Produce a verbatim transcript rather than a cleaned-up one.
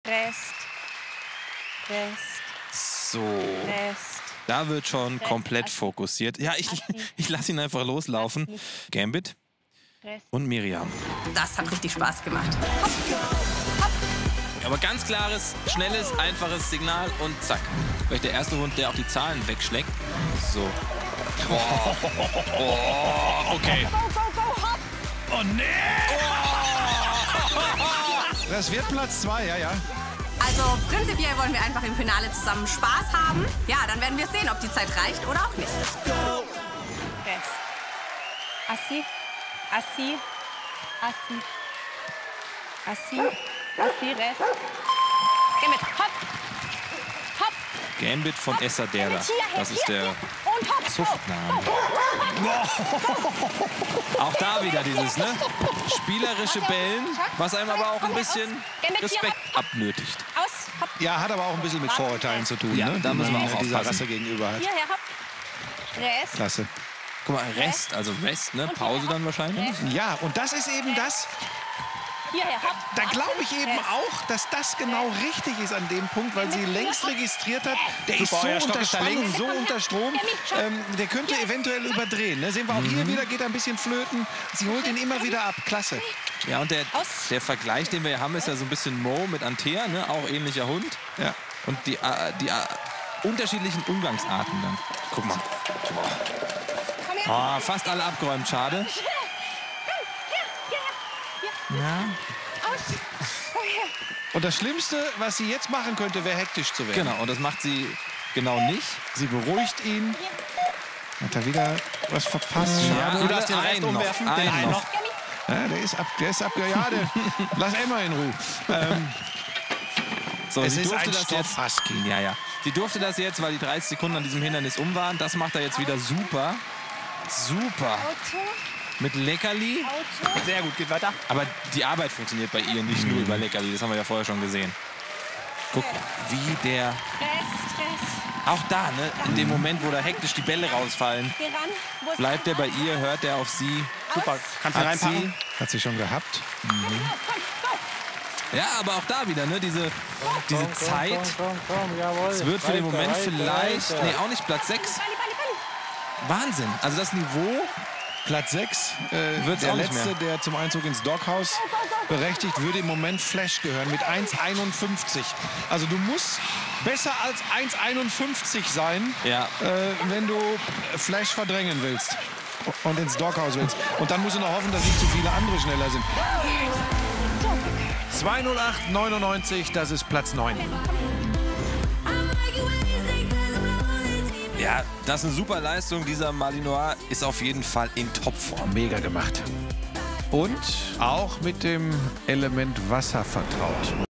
Rest. Rest. So. Rest. Da wird schon Rest. komplett Assi. fokussiert. Ja, ich, Assi. ich lasse ihn einfach loslaufen. Assi. Gambit Rest. und Miriam. Das hat richtig Spaß gemacht. Aber ganz klares, schnelles, einfaches Signal und zack. Vielleicht der erste Hund, der auch die Zahlen wegschlägt. So. Oh, oh, okay. Oh, nee! Das wird Platz zwei, ja, ja. Also prinzipiell wollen wir einfach im Finale zusammen Spaß haben. Ja, dann werden wir sehen, ob die Zeit reicht oder auch nicht. Rest. Assi. Assi. Assi. Assi. Assi. Rest. Geh mit. Hopp. Hopp. Gambit von Essaderda. Das ist der Und hopp. Zuchtname. Auch da wieder dieses, ne? Spielerische Bellen, was einem aber auch ein bisschen Respekt abnötigt. Aus. Hopp. Ja, hat aber auch ein bisschen mit Vorurteilen zu tun, Ja, ne? da die müssen wir man auch dieser aufpassen. Rasse gegenüber hat. Hierher. Hopp. Rest. Klasse. Guck mal, Rest, also Rest, ne? Pause dann wahrscheinlich. Ja, und das ist eben das, Hierher. Hopp. da glaube ich eben auch, dass das genau richtig ist an dem Punkt, weil sie längst registriert hat. Der ist so euer Stock unter ist da Spannung, links. so unter Strom, ähm, der könnte eventuell überdrehen. Ne? Sehen wir auch hier wieder, geht er ein bisschen flöten. Sie holt ihn immer wieder ab. Klasse. Ja, und der, Aus. der Vergleich, den wir hier haben, ist ja so ein bisschen Mo mit Antea, ne? Auch ähnlicher Hund. Ja. Und die, äh, die äh, unterschiedlichen Umgangsarten dann. Guck mal. Komm her. Oh, fast alle abgeräumt, schade. Hier. Hierher. Ja. Aus. Komm her. Und das Schlimmste, was sie jetzt machen könnte, wäre hektisch zu werden. Genau, und das macht sie genau nicht. Sie beruhigt ihn. Hat er wieder was verpasst? Schade. Ja, Du darfst den Rest einen noch, umwerfen, den einen einen noch. noch. Ja, der ist ab, der ist ab. Ja, der, lass Emma in Ruhe. Ähm, So, es sie ist durfte ein das jetzt. Stoff-Husky. Ja, ja. Sie durfte das jetzt, weil die dreißig Sekunden an diesem Hindernis um waren. Das macht er jetzt wieder super. Super. Auto. Mit Leckerli. Auto. Sehr gut, geht weiter. Aber die Arbeit funktioniert bei ihr nicht nur über Leckerli. Das haben wir ja vorher schon gesehen. Guck, wie der. Rest. Rest. Auch da, ne? In dem Moment, wo da hektisch die Bälle rausfallen, Geh ran. Wo ist bleibt er der bei ihr, hört er auf sie. Super, kannst du Hat reinpacken. sie. Hat sie schon gehabt. Komm, komm, go. Ja, aber auch da wieder, ne? Diese, diese Zeit. Es wird für den Moment vielleicht. Nee, auch nicht Platz sechs. Balli, balli, balli. Wahnsinn. Also das Niveau. Platz sechs, äh, Wird's der auch nicht letzte, mehr. der zum Einzug ins Doghouse berechtigt, würde im Moment Flash gehören mit eins einundfünfzig. Also du musst besser als eins einundfünfzig sein, Ja. äh, wenn du Flash verdrängen willst und ins Doghouse willst. Und dann musst du noch hoffen, dass nicht zu viele andere schneller sind. zwei null acht neunundneunzig, das ist Platz neun. Ja, das ist eine super Leistung. Dieser Malinois ist auf jeden Fall in Topform. Mega gemacht. Und auch mit dem Element Wasser vertraut.